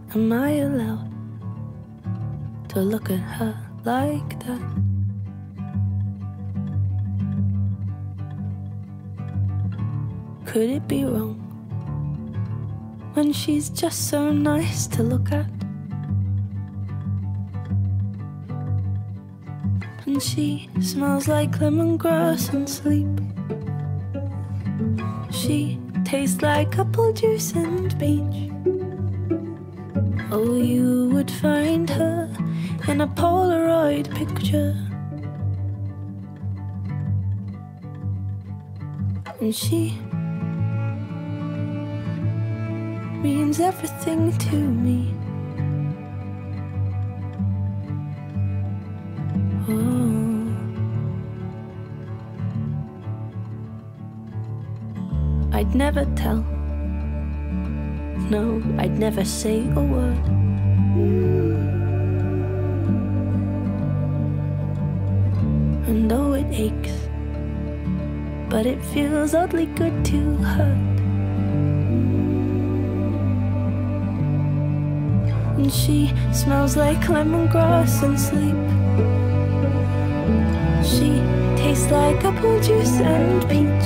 Am I allowed to look at her like that? Could it be wrong when she's just so nice to look at? And she smells like lemongrass and sleep. She tastes like apple juice and beach. Oh, you would find her in a Polaroid picture. And she means everything to me. Oh, I'd never tell. No, I'd never say a word. And though it aches, but it feels oddly good to hurt. And she smells like lemongrass and sleep. She tastes like apple juice and peach.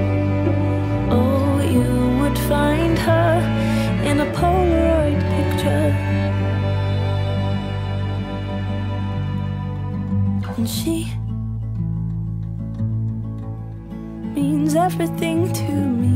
Oh, you would find her in a Polaroid picture. And she means everything to me.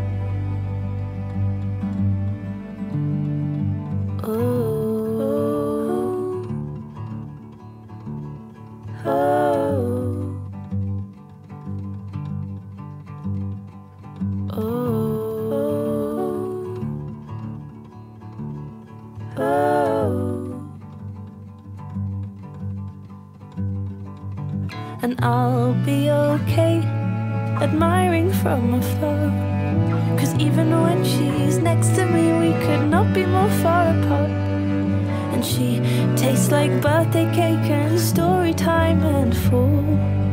And I'll be okay admiring from afar, 'cause even when she's next to me, we could not be more far apart. And she tastes like birthday cake and story time and fall.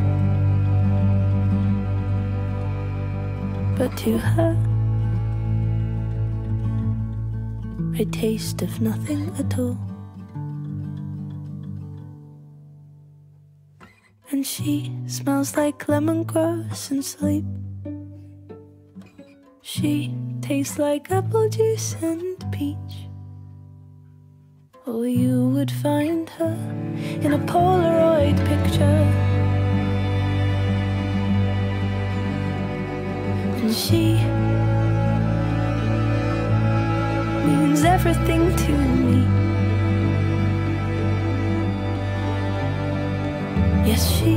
But to her, I taste of nothing at all. And she smells like lemongrass and sleep. She tastes like apple juice and peach. Oh, you would find her in a Polaroid picture. And she means everything to me. Yes, she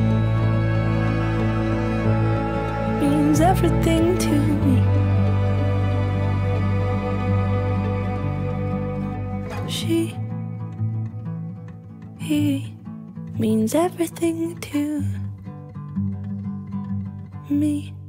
means everything to me. She means everything to me.